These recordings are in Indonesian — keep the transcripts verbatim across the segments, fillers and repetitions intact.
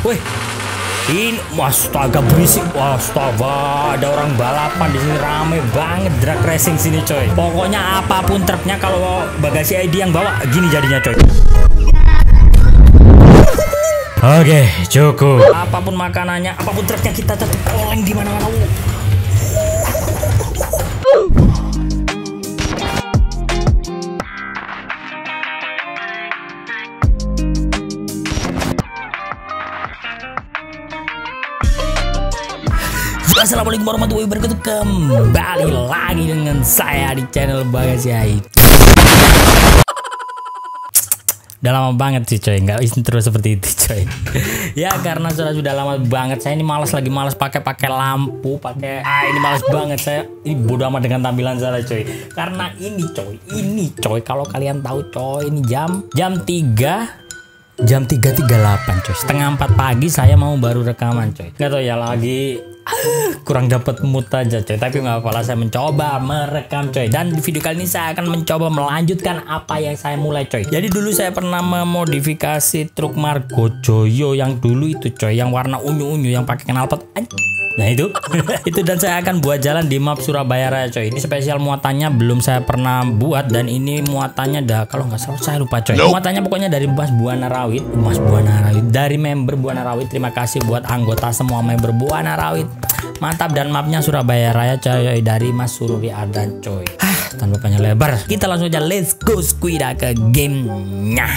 Wih, ini astaga berisik, astaga ada orang balapan di sini, rame banget drag racing sini coy. Pokoknya apapun truknya kalau bagasi I D yang bawa gini jadinya coy. Oke, cukup. Apapun makanannya, apapun truknya kita tetap oleng di mana-mana. Assalamualaikum warahmatullahi wabarakatuh. Kembali lagi dengan saya di channel Bagasi I D. Udah lama banget sih coy, nggak intro seperti itu coy. Ya karena sudah sudah lama banget. Saya ini malas lagi malas pakai pakai lampu, pakai ah ini malas banget saya. Ini bodo amat dengan tampilan saya coy. Karena ini coy, ini coy kalau kalian tahu coy, ini jam jam tiga jam tiga tiga puluh delapan coy, setengah empat pagi saya mau baru rekaman coy. Nggak tahu ya lagi kurang dapat mood aja coy, tapi nggak apa-apa, saya mencoba merekam coy. Dan di video kali ini saya akan mencoba melanjutkan apa yang saya mulai coy. Jadi dulu saya pernah memodifikasi truk Margojoyo yang dulu itu coy, yang warna unyu-unyu yang pakai knalpot. Nah itu itu dan saya akan buat jalan di map Surabaya Raya coy. Ini spesial muatannya belum saya pernah buat, dan ini muatannya dah kalau nggak salah saya lupa coy. Muatannya pokoknya dari Mas Buana Rawit, Mas Buana Rawit dari member Buana Rawit. Terima kasih buat anggota semua member Buana Rawit. Mantap, dan mapnya Surabaya Raya coy dari Mas Sururi Ardan coy. Ah, tanpa panjang lebar, kita langsung aja let's go squida ke gamenya.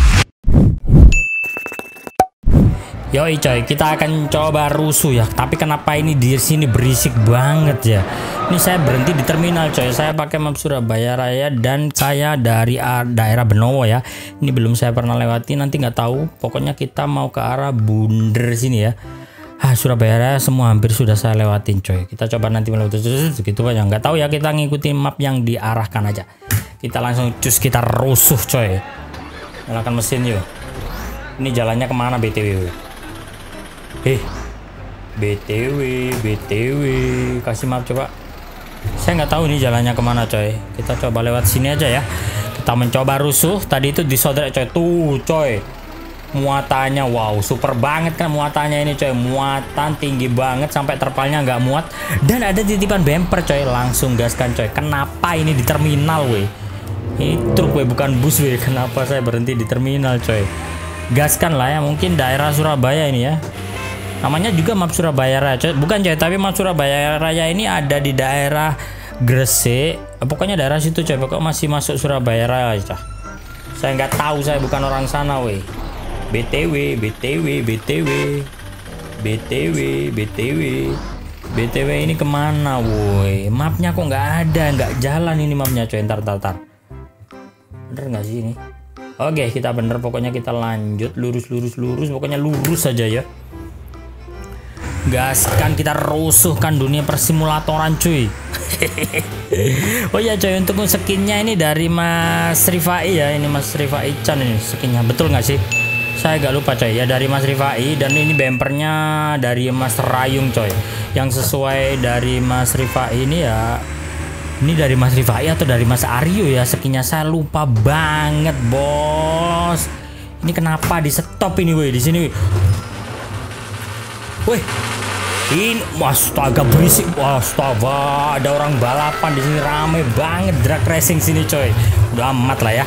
Yoi coy, kita akan coba rusuh ya. Tapi kenapa ini di sini berisik banget ya? Ini saya berhenti di terminal coy. Saya pakai map Surabaya Raya dan saya dari daerah Benowo ya. Ini belum saya pernah lewati, nanti nggak tahu. Pokoknya kita mau ke arah Bunder sini ya. Ah, Surabaya Raya semua hampir sudah saya lewatin coy. Kita coba nanti melewati gitu aja. Nggak tahu ya, kita ngikutin map yang diarahkan aja. Kita langsung cus, kita rusuh coy. Nyalakan mesin yuk. Ini jalannya kemana B T W? Eh, B T W, B T W, kasih map coba. Saya nggak tahu nih jalannya kemana coy. Kita coba lewat sini aja ya. Kita mencoba rusuh. Tadi itu disodrek coy. Tuh coy, muatannya wow, super banget kan muatannya ini coy. Muatan tinggi banget sampai terpalnya nggak muat. Dan ada titipan bumper coy. Langsung gaskan coy. Kenapa ini di terminal weh? Ini truk weh, bukan bus weh. Kenapa saya berhenti di terminal coy? Gaskan lah ya, mungkin daerah Surabaya ini ya. Namanya juga map Surabaya Raya coy. Bukan coy, tapi map Surabaya Raya ini ada di daerah Gresik. Pokoknya daerah situ coy. Pokoknya masih masuk Surabaya Raya coy. Saya nggak tahu, saya bukan orang sana weh. B T W, B T W, B T W, B T W, B T W, B T W ini kemana woi? Mapnya kok nggak ada, nggak jalan ini mapnya coy. Ntar, ntar, ntar. Bener nggak sih ini? Oke, kita bener. Pokoknya kita lanjut lurus, lurus, lurus. Pokoknya lurus saja ya. Gaskan, kita rusuhkan dunia persimulatoran cuy. Oh ya coy, untuk skinnya ini dari Mas Rifai ya. Ini Mas Rifai Chan ini skinnya, betul nggak sih? Saya agak lupa coy ya, dari Mas Rifai. Dan ini bumpernya dari Mas Rayung coy. Yang sesuai dari Mas Rifai ini ya. Ini dari Mas Rifai atau dari Mas Aryo ya, skinnya saya lupa banget bos. Ini kenapa di stop ini woi, di sini. Wih, ini astaga berisik, astaga ada orang balapan di sini, rame banget drag racing sini coy. Udah amat lah ya.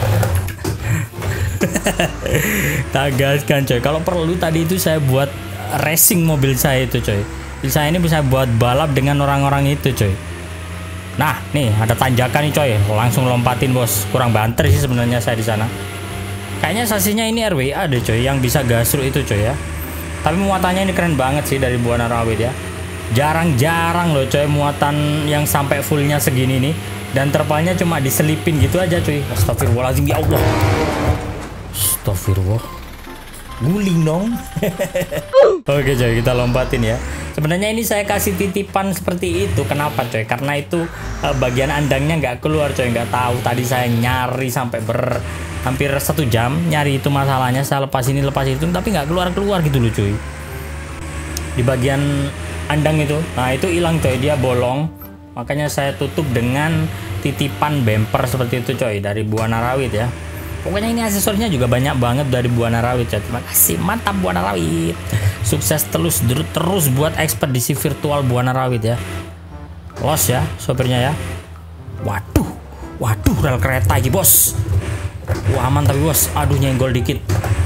Tagaskan coy. Kalau perlu tadi itu saya buat racing mobil saya itu coy. Mobil saya ini bisa buat balap dengan orang-orang itu coy. Nah nih ada tanjakan nih coy, langsung lompatin bos. Kurang banter sih sebenarnya saya di sana. Kayaknya sasinya ini R W A deh coy, yang bisa gasruk itu coy ya. Tapi muatannya ini keren banget sih dari Buana Rawit ya. Jarang-jarang loh coy muatan yang sampai fullnya segini nih. Dan terpalnya cuma diselipin gitu aja cuy. Astagfirullahaladzim ya Allah. Astagfirullah. Guling dong. Oke coy, kita lompatin ya. Sebenarnya ini saya kasih titipan seperti itu. Kenapa coy? Karena itu uh, bagian andangnya nggak keluar coy. Nggak tahu. Tadi saya nyari sampai ber hampir satu jam nyari itu masalahnya. Saya lepas ini lepas itu, tapi nggak keluar keluar gitu loh cuy. Di bagian andang itu, nah itu hilang coy. Dia bolong. Makanya saya tutup dengan titipan bumper seperti itu coy dari Buana Rawit ya. Pokoknya ini aksesorisnya juga banyak banget dari Buana Rawit ya. Terima kasih, mantap Buana Rawit. Sukses terus terus buat ekspedisi virtual Buana Rawit ya. Los ya sopirnya ya. Waduh, waduh rel kereta lagi bos. Wah aman tapi bos. Aduh nyenggol dikit.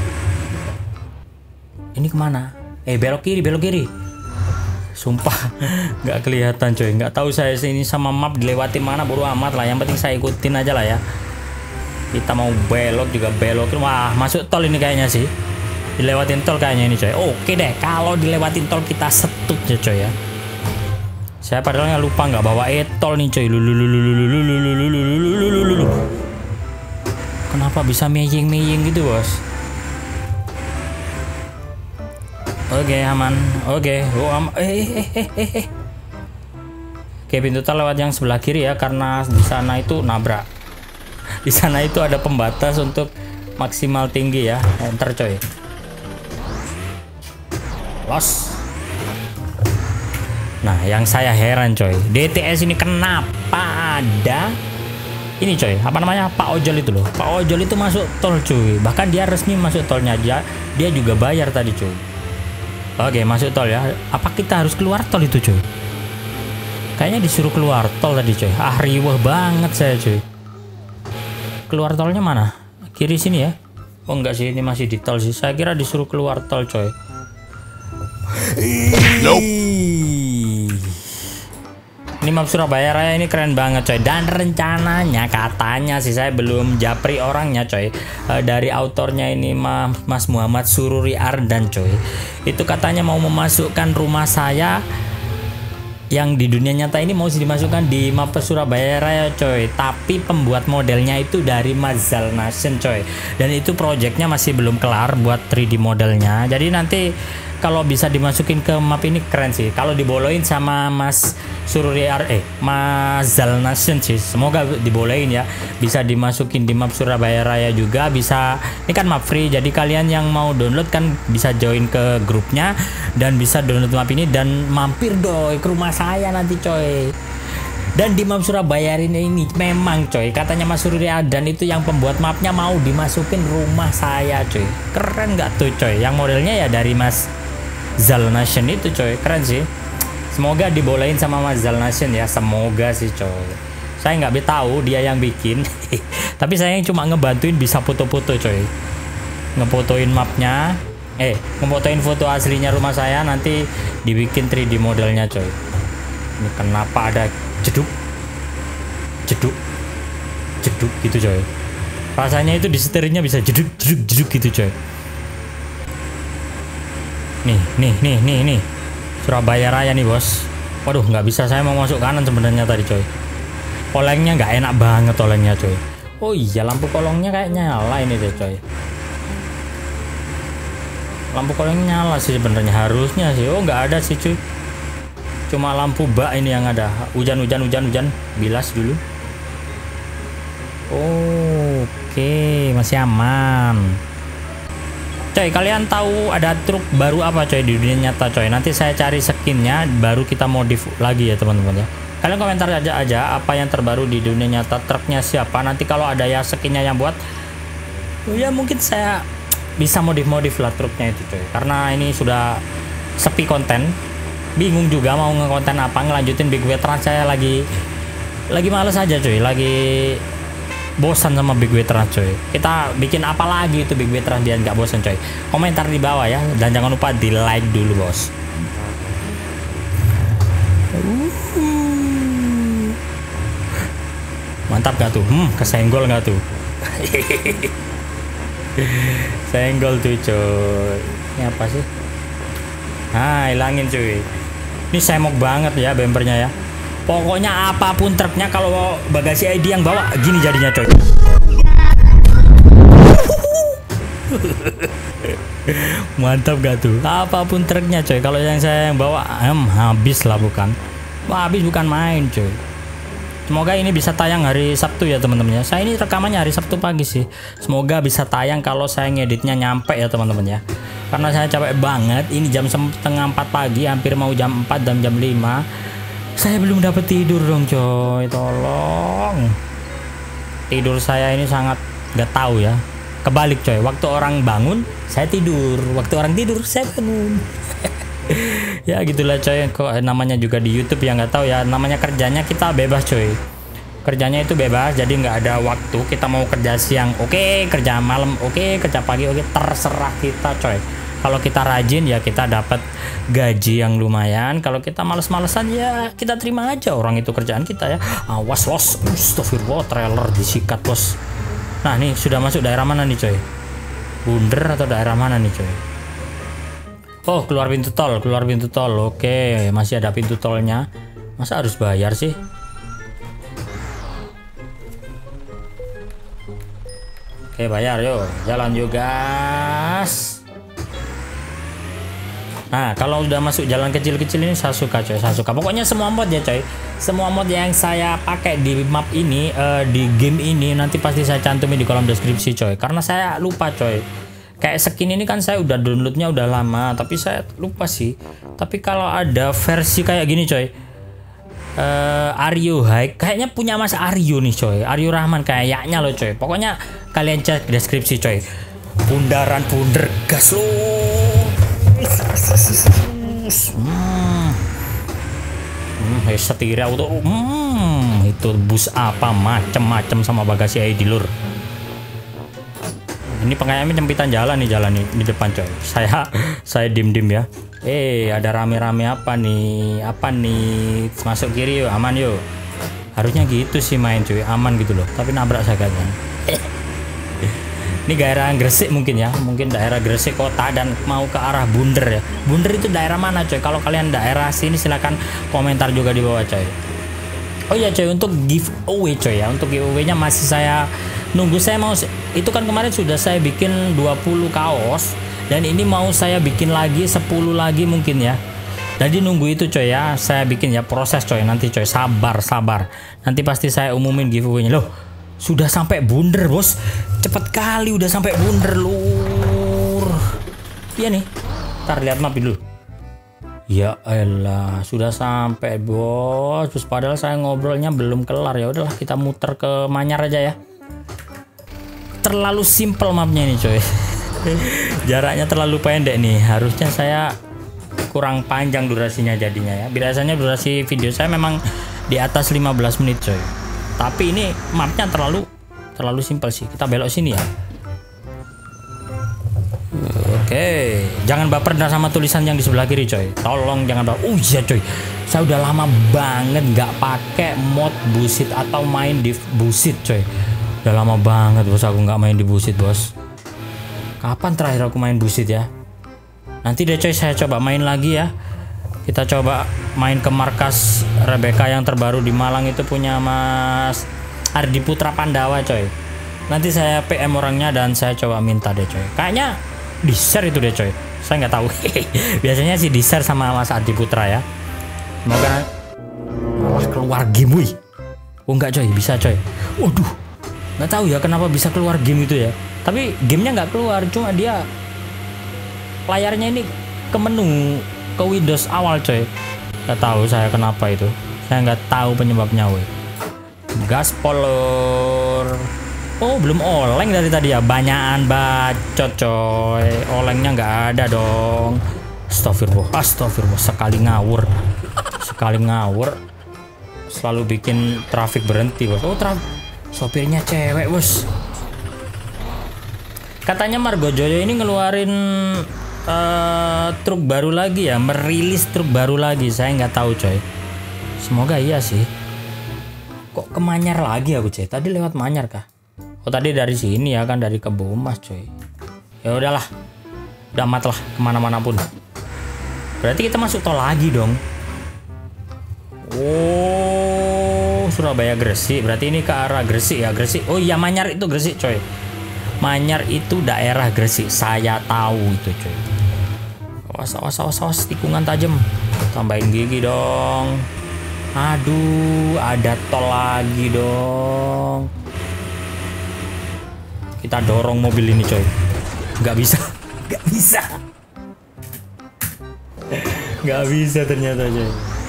Ini kemana? Eh belok kiri, belok kiri. Sumpah nggak kelihatan coy. Nggak tahu saya sini sama map dilewati mana, bodo amat lah. Yang penting saya ikutin aja lah ya. Kita mau belok juga belokin. Wah masuk tol ini kayaknya sih. Dilewatin tol kayaknya ini coy. Oke deh, kalau dilewatin tol kita setut ya coy ya. Saya padahal lupa nggak bawa e-tol nih coy. Kenapa bisa meying-meying gitu bos? Oke aman. Oke. Oh am eh eh eh eh eh. Oke pintu tol lewat yang sebelah kiri ya, karena di sana itu nabrak. Di sana itu ada pembatas untuk maksimal tinggi ya. Enter coy. Los. Nah yang saya heran coy, D T S ini kenapa ada ini coy, apa namanya, Pak Ojol itu loh. Pak Ojol itu masuk tol cuy, bahkan dia resmi masuk tolnya, dia dia juga bayar tadi cuy. Oke masuk tol ya. Apa kita harus keluar tol itu cuy? Kayaknya disuruh keluar tol tadi cuy. Ah riweh banget saya cuy. Keluar tolnya mana? Kiri sini ya? Oh enggak sih, ini masih di tol sih. Saya kira disuruh keluar tol coy. Nope. Ini map Surabaya Raya ini keren banget coy. Dan rencananya katanya sih, saya belum japri orangnya coy, e, dari autornya ini Mas Muhammad Sururi Ardan coy. Itu katanya mau memasukkan rumah saya yang di dunia nyata ini mau dimasukkan di map Surabaya Raya coy. Tapi pembuat modelnya itu dari Mazal Nation coy. Dan itu projectnya masih belum kelar buat tiga D modelnya. Jadi nanti kalau bisa dimasukin ke map ini keren sih. Kalau dibolehin sama Mas Sururi Ar eh Mazal Nation sih, semoga dibolehin ya. Bisa dimasukin di map Surabaya Raya juga bisa. Ini kan map free, jadi kalian yang mau download kan bisa join ke grupnya dan bisa download map ini dan mampir doi ke rumah saya nanti coy. Dan di map Surabaya ini, ini memang coy, katanya Mas Sururi Ardan itu yang pembuat mapnya mau dimasukin rumah saya coy. Keren nggak tuh coy? Yang modelnya ya dari Mas Zal Nation itu coy, keren sih. Semoga dibolehin sama Mas Zal Nation ya, semoga sih coy. Saya nggak tahu dia yang bikin, tapi saya cuma ngebantuin bisa foto-foto coy, ngefotoin mapnya, eh ngefotoin foto aslinya rumah saya, nanti dibikin tiga D modelnya coy. Ini kenapa ada jeduk, jeduk, jeduk gitu coy. Rasanya itu di setirnya bisa jeduk, jeduk, jeduk gitu coy. Nih, nih, nih, nih, nih, Surabaya Raya nih bos. Waduh, nggak bisa, saya mau masuk kanan sebenarnya tadi coy. Olengnya nggak enak banget olengnya coy. Oh iya, lampu kolongnya kayak nyala ini deh coy. Lampu kolongnya nyala sih sebenarnya, harusnya sih. Oh nggak ada sih cuy. Cuma lampu bak ini yang ada. Hujan, hujan, hujan, hujan. Bilas dulu. Oh, oke, masih aman. Coy, kalian tahu ada truk baru apa coy di dunia nyata coy? Nanti saya cari skinnya, baru kita modif lagi ya teman-teman ya. Kalian komentar aja aja apa yang terbaru di dunia nyata, truknya siapa. Nanti kalau ada ya skinnya yang buat, ya mungkin saya bisa modif-modif lah truknya itu coy. Karena ini sudah sepi konten, bingung juga mau ngekonten apa, ngelanjutin Big Veteran. Saya lagi lagi males aja coy, lagi bosan sama Big Veteran coy. Kita bikin apa lagi itu Big Veteran biar nggak bosan coy. Komentar di bawah ya, dan jangan lupa di like dulu bos. Mantap gak tuh? Hmm, kesenggol gak tuh? Senggol tuh coy. Ini apa sih? Ah, hilangin cuy. Ini semok banget ya bempernya ya. Pokoknya apapun truknya, kalau bagasi I D yang bawa gini jadinya coy. Mantap gak tuh? Apapun truknya coy. Kalau yang saya yang bawa em habis lah, bukan? Wah, habis bukan main coy. Semoga ini bisa tayang hari Sabtu ya teman-teman ya. Saya ini rekamannya hari Sabtu pagi sih. Semoga bisa tayang kalau saya ngeditnya nyampe ya teman-teman ya. Karena saya capek banget. Ini jam setengah empat pagi, hampir mau jam empat dan jam lima. Saya belum dapat tidur dong coy, tolong. Tidur saya ini sangat gak tahu ya. Kebalik coy, waktu orang bangun saya tidur. Waktu orang tidur saya bangun. Ya gitulah coy, kok namanya juga di YouTube ya, nggak tahu ya, namanya kerjanya kita bebas coy. Kerjanya itu bebas, jadi nggak ada waktu. Kita mau kerja siang, oke, okay. Kerja malam, oke, okay. Kerja pagi, oke, okay. Terserah kita coy. Kalau kita rajin ya kita dapat gaji yang lumayan. Kalau kita males-malesan ya kita terima aja orang itu kerjaan kita ya. Awas bos, astagfirullah, trailer disikat bos. Nah nih sudah masuk daerah mana nih coy? Bunder atau daerah mana nih coy? Oh keluar pintu tol, keluar pintu tol. Oke, masih ada pintu tolnya. Masa harus bayar sih? Oke bayar yuk, jalan yuk gas. Nah kalau udah masuk jalan kecil-kecil ini saya suka coy, saya suka. Pokoknya semua mod ya coy, semua mod yang saya pakai di map ini, uh, di game ini nanti pasti saya cantumin di kolom deskripsi coy. Karena saya lupa coy. Kayak skin ini kan saya udah downloadnya udah lama, tapi saya lupa sih. Tapi kalau ada versi kayak gini coy, uh, Aryo High, kayaknya punya Mas Aryo nih coy, Aryo Rahman kayaknya loh coy. Pokoknya kalian cek deskripsi coy. Bundaran bunder gas lo. Hmm, hmm setir auto. Hmm, itu bus apa macem-macem sama bagasi I D lur. Ini pengayamnya jempitan jalan nih, jalan nih di depan coy. Saya saya dim-dim ya. Eh, ada rame-rame apa nih? Apa nih? Masuk kiri yuk, aman yuk. Harusnya gitu sih main cuy, aman gitu loh. Tapi nabrak saya kan. Ini daerah Gresik mungkin ya, mungkin daerah Gresik kota dan mau ke arah Bunder ya. Bunder itu daerah mana coy? Kalau kalian daerah sini silahkan komentar juga di bawah coy. Oh iya coy, untuk giveaway coy ya, untuk giveaway-nya masih saya nunggu. Saya mau, itu kan kemarin sudah saya bikin dua puluh kaos dan ini mau saya bikin lagi sepuluh lagi mungkin ya. Jadi nunggu itu coy ya, saya bikin ya, proses coy, nanti coy, sabar sabar. Nanti pasti saya umumin giveaway-nya. Loh, sudah sampai Bunder bos, cepet kali udah sampai Bunder lur. Iya nih, ntar lihat map dulu. Ya elah, sudah sampai bos. Terus padahal saya ngobrolnya belum kelar. Ya udahlah, kita muter ke Manyar aja ya. Terlalu simple mapnya ini coy. Jaraknya terlalu pendek nih. Harusnya saya kurang panjang durasinya jadinya ya. Biasanya durasi video saya memang di atas lima belas menit coy. Tapi ini mapnya terlalu terlalu simpel sih. Kita belok sini ya. Oke, jangan baper sama tulisan yang di sebelah kiri coy. Tolong jangan baper. Oh iya coy, saya udah lama banget nggak pakai mod busit atau main di busit coy. Udah lama banget bos aku nggak main di busit bos. Kapan terakhir aku main busit ya? Nanti deh coy, saya coba main lagi ya. Kita coba main ke markas Rebecca yang terbaru di Malang, itu punya Mas Ardi Putra Pandawa coy. Nanti saya P M orangnya dan saya coba minta deh coy. Kayaknya di share itu deh coy. Saya nggak tahu. Biasanya sih di share sama Mas Ardi Putra ya. Semoga malah keluar game wih. Oh enggak coy, bisa coy. Waduh, nggak tahu ya kenapa bisa keluar game itu ya. Tapi gamenya nggak keluar, cuma dia layarnya ini ke menu, ke Windows awal coy. Nggak tahu saya kenapa itu. Saya nggak tahu penyebabnya weh. Gaspol lor. Oh belum oleng dari tadi ya. Banyakan bacot coy. Olengnya nggak ada dong. Astagfirullah, astagfirullah. Sekali ngawur, sekali ngawur selalu bikin traffic berhenti bos. Oh traffic, sopirnya cewek bos. Katanya Margojoyo ini ngeluarin uh, truk baru lagi ya, merilis truk baru lagi. Saya nggak tahu coy. Semoga iya sih. Kok ke Manyar lagi aku coy? Tadi lewat Manyar kah? Oh tadi dari sini ya kan, dari Kebomas coy. Ya udahlah, udah amat lah kemana-mana pun. Berarti kita masuk tol lagi dong. Oh Surabaya Gresik. Berarti ini ke arah Gresik ya, Gresik. Oh iya Manyar itu Gresik coy. Manyar itu daerah Gresik, saya tahu itu coy. Awas awas awas awas, tikungan tajam. Tambahin gigi dong. Aduh, ada tol lagi dong. Kita dorong mobil ini coy. Nggak bisa, nggak bisa, nggak bisa ternyata coy.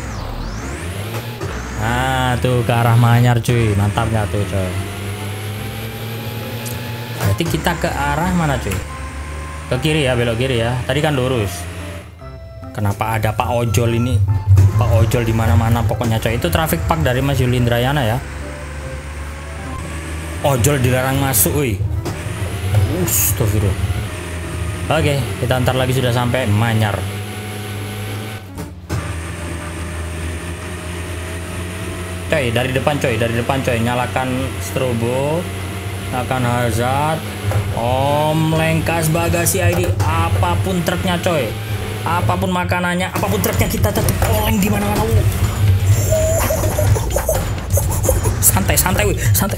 Nah tuh ke arah Manyar cuy, mantap nggak tuh coy. Berarti kita ke arah mana cuy? Ke kiri ya, belok kiri ya. Tadi kan lurus. Kenapa ada Pak Ojol ini? Pak Ojol di mana-mana pokoknya coy. Itu traffic park dari Mas Yuli Indrayana ya. Ojol dilarang masuk, woi. Astagfirullah. Oke, kita ntar lagi sudah sampai Manyar. Coy, dari depan coy, dari depan coy, nyalakan strobo, nyalakan hazard. Om lengkas bagasi I D, apapun truknya coy, apapun makanannya, apapun truknya kita tetap oleng di mana-mana. Santai, santai, wih, santai.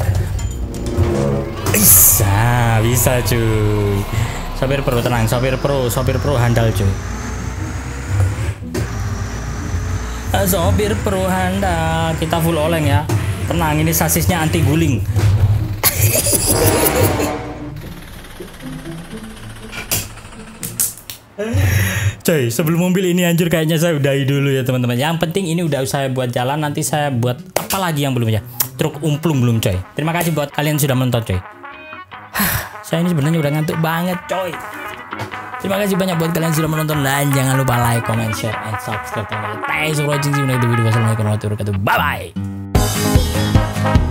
Bisa, bisa cuy. Sopir pro tenang, sopir pro, sopir pro handal cuy. Sopir pro handal, kita full oleng ya. Tenang, ini sasisnya anti guling. Coy, sebelum mobil ini hancur kayaknya saya udahi dulu ya teman-teman. Yang penting ini udah saya buat jalan, nanti saya buat apa lagi yang belum ya. Truk umplung belum coy. Terima kasih buat kalian sudah menonton coy. Hah, saya ini sebenarnya udah ngantuk banget coy. Terima kasih banyak buat kalian sudah menonton, dan jangan lupa like, comment, share, and subscribe. Thanks for watching. See you next video. Wassalamualaikum warahmatullahi wabarakatuh. Bye bye.